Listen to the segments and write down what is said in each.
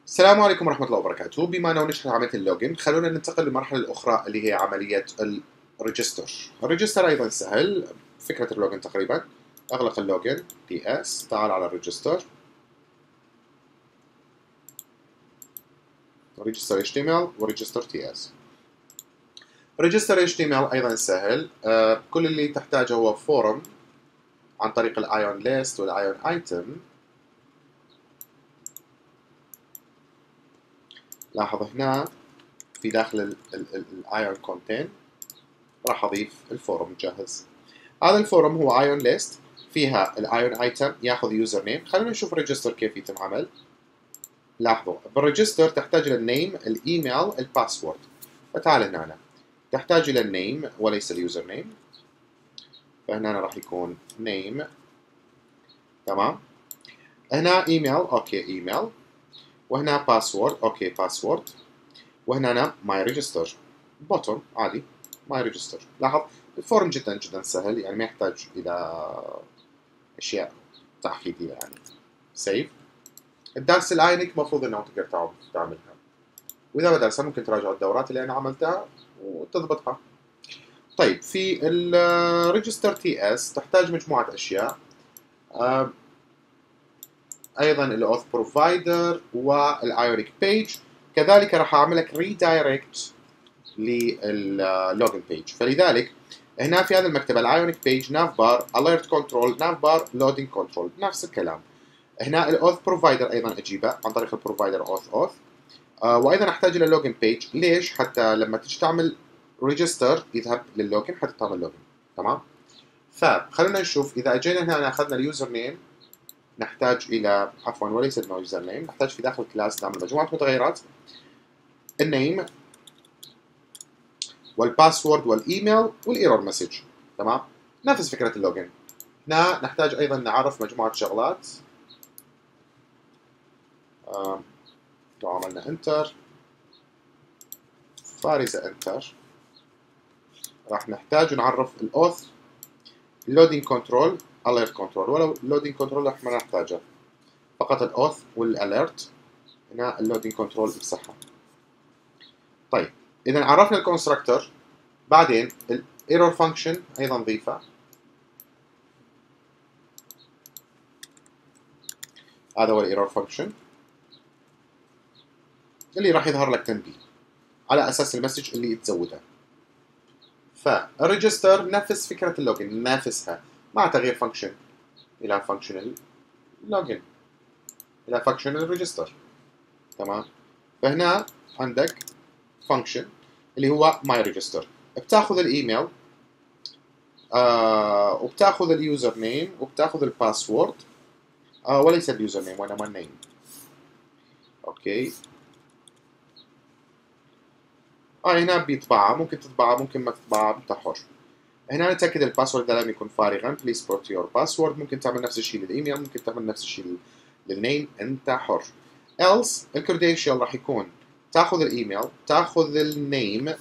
السلام عليكم ورحمة الله وبركاته. بما أنه نشرح عملية اللوجن، خلونا ننتقل للمرحلة الأخرى اللي هي عملية الريجستر. الريجستر أيضا سهل، فكرة اللوجن تقريبا. أغلق اللوجن TS، تعال على الريجستر. ريجستر HTML وريجستر TS. ريجستر HTML أيضا سهل، كل اللي تحتاجه هو فورم عن طريق الأيون ليست والأيون ايتم. لاحظ هنا في داخل الايون كونتين راح أضيف الفورم جاهز. هذا الفورم هو ايون ليست، فيها الايون ايتم ياخذ يوزر نيم. خلينا نشوف الريجستر كيف يتم عمل. لاحظوا بالريجستر تحتاج الى النيم، الايميل، الباسورد. فتعال هنا تحتاج الى النيم وليس اليوزر نيم، فهنا راح يكون نيم. تمام. هنا ايميل، اوكي ايميل. وهنا باسورد، اوكي باسورد. وهنا ماي ريجستر بوتون عادي ماي ريجستر. لاحظ الفورم جدا جدا سهل، يعني ما يحتاج الى اشياء تعقيديه. يعني سيف. الدرس الآينك المفروض انه تقدر تعملها، واذا ما درسها ممكن تراجع الدورات اللي انا عملتها وتضبطها. طيب في الريجستر TS تحتاج مجموعة اشياء، ايضا الاوث بروفايدر والايونيك بيج. كذلك راح اعمل لك ريدايركت للوجن بيج، فلذلك هنا في هذا المكتبة الايونيك بيج ناف بار اليرت كنترول ناف بار لودينج كنترول نفس الكلام. هنا الاوث بروفايدر ايضا اجيبه عن طريق البروفايدر اوث. وايضا احتاج الى لوجن بيج. ليش؟ حتى لما تيجي تعمل ريجستر يذهب لللوجن حتى تعمل لوجن. تمام. فخلونا نشوف اذا اجينا هنا اخذنا اليوزر نيم، نحتاج الى عفوا وليس اليوزر نيم، نحتاج في داخل الكلاس نعمل مجموعه متغيرات، النيم والباسورد والايميل والايرور مسج. تمام. نفس فكره اللوجن. هنا نحتاج ايضا نعرف مجموعه شغلات. لو عملنا انتر فارزه انتر، راح نحتاج نعرف الاوث، اللودينج كنترول، اليرت كنترول. ولو اللودينج كنترول راح ما نحتاجه، فقط الاوث والاليرت. هنا اللودينج كنترول امسحها. طيب اذا عرفنا الكونستراكتور، بعدين الايرور فانكشن ايضا نضيفه. هذا هو الايرور فانكشن اللي راح يظهر لك تنبيه على اساس المسج اللي تزودها. فالريجستر نفس فكره اللوجن، نفسها مع تغيير فانكشن الى فانكشن اللوجن الى فانكشن الريجستر. تمام. فهنا عندك فانكشن اللي هو ماي ريجستر، بتاخذ الايميل، وبتاخذ اليوزر نيم وبتاخذ الباسورد، وليس اليوزر نيم وانما النيم. اوكي. هنا بيطبعها، ممكن تطبعها ممكن ما تطبعها، انت حر. هنا نتاكد الباسورد لازم يكون فارغا. بليز بوت يور باسورد. ممكن تعمل نفس الشيء للايميل، ممكن تعمل نفس الشيء للنيم، انت حر. else الكريدنشال راح يكون تاخذ الايميل، تاخذ النيم،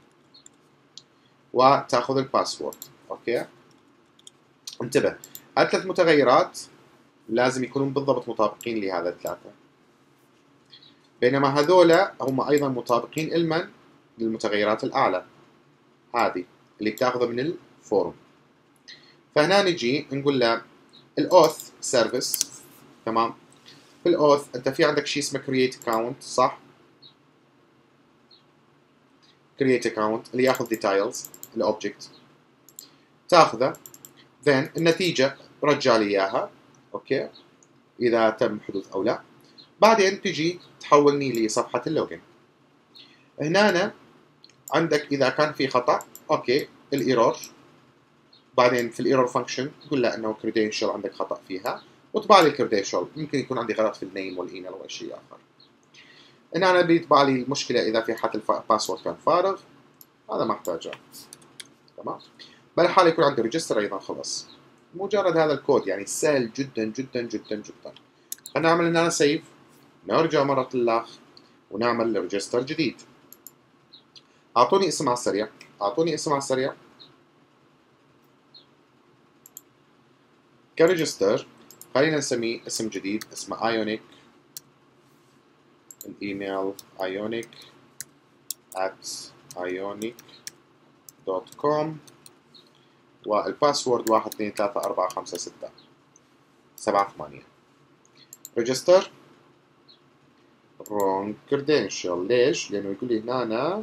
وتاخذ الباسورد. اوكي. انتبه، هاد ثلاث متغيرات لازم يكونون بالضبط مطابقين لهذا الثلاثة، بينما هذولا هم أيضا مطابقين لمن؟ للمتغيرات الأعلى، هذه اللي بتاخذها من الفورم. فهنا نجي نقول له الأوث سيرفيس. تمام. في الأوث أنت في عندك شيء اسمه create account، صح؟ create account اللي ياخذ details الأوبجكت، تاخذه then النتيجة رجع لي إياها. أوكي. إذا تم حدوث أو لا. بعدين تجي تحولني لصفحة اللوجن. هنا عندك إذا كان في خطأ، أوكي الإيرور. بعدين في الإيرور فانكشن تقول له إنه credential عندك خطأ فيها، وطبع لي الكريدنشال. ممكن يكون عندي غلط في النيم والإيميل أو شيء آخر. هنا أنا بيطبع لي المشكلة إذا في حتى الباسورد كان فارغ، هذا ما أحتاجه. تمام. بالحالة يكون عندي ريجستر أيضا خلص. مجرد هذا الكود يعني سهل جدا جدا جدا جدا. خلينا نعمل هنا سيف، نرجع مرة الأخ ونعمل ريجستر جديد. أعطوني اسم على السريع، أعطوني اسم على السريع كريجستر. خلينا نسميه اسم جديد، اسمه ايونيك الايميل ionic@ionic.com والباسورد 1 2 3 4 5 6 7 8. ريجستر wrong credential. ليش؟ لأنه يقول لي هنا أنا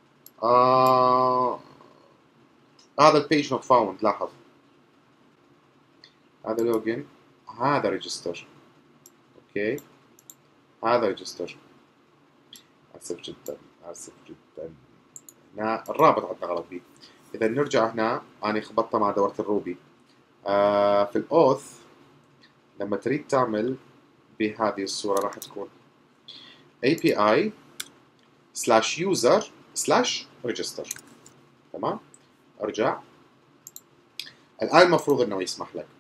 هذا البيج نوت فاوند. لاحظ هذا لوجن، هذا ريجستر. اوكي هذا ريجستر. اسف جدا اسف جدا، هنا الرابط عندنا غلط بيه. اذا نرجع هنا انا خبطتها مع دورة الروبي. في الاوث لما تريد تعمل بهذه الصورة راح تكون API/user/register. تمام. ارجع الان المفروض انه يسمح لك.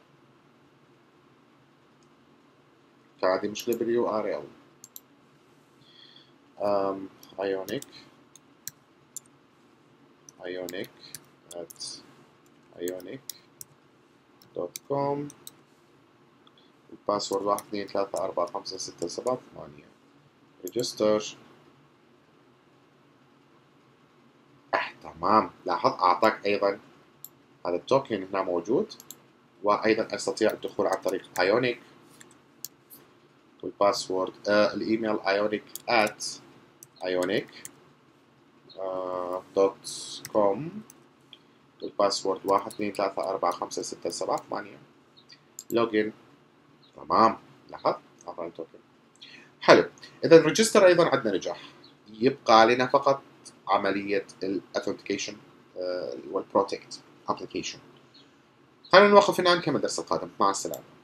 فهذه مشكلة باليو ار ال. ionic@ionic.com الباسورد 1 2 3 4 5 6 7 8. ريجستر. تمام. لاحظ اعطاك ايضا هذا التوكن هنا موجود، وايضا استطيع الدخول عن طريق ionic والباسورد الايميل ionic@ionic.com والباسورد 1 2 3 4 5 6 7 8. لوجن. تمام. لاحظ اعطاني التوكن. حلو. اذا الريجستر ايضا عندنا نجاح، يبقى علينا فقط عملية الاثنتيكيشن والبروتكت ابلكيشن. خلينا نوقف هنا، نكمل الدرس القادم. مع السلامة.